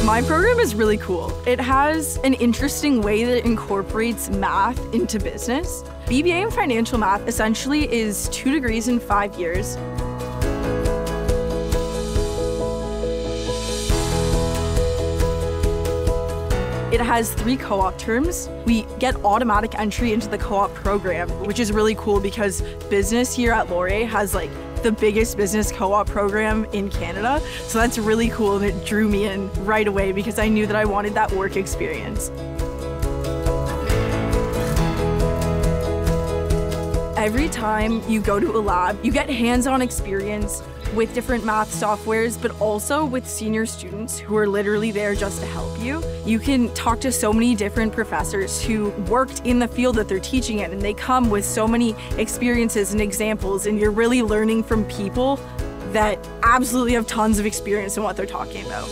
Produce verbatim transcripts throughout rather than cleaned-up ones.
My program is really cool. It has an interesting way that it incorporates math into business. B B A in financial math essentially is two degrees in five years. It has three co-op terms. We get automatic entry into the co-op program, which is really cool because business here at Laurier has like the biggest business co-op program in Canada. So that's really cool, and it drew me in right away because I knew that I wanted that work experience. Every time you go to a lab, you get hands-on experience with different math softwares, but also with senior students who are literally there just to help you. You can talk to so many different professors who worked in the field that they're teaching in, and they come with so many experiences and examples, and you're really learning from people that absolutely have tons of experience in what they're talking about.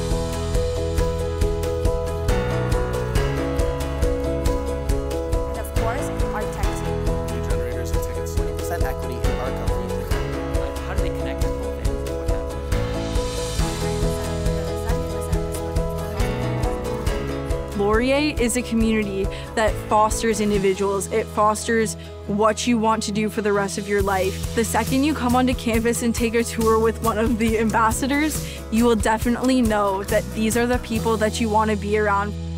Laurier is a community that fosters individuals. It fosters what you want to do for the rest of your life. The second you come onto campus and take a tour with one of the ambassadors, you will definitely know that these are the people that you want to be around.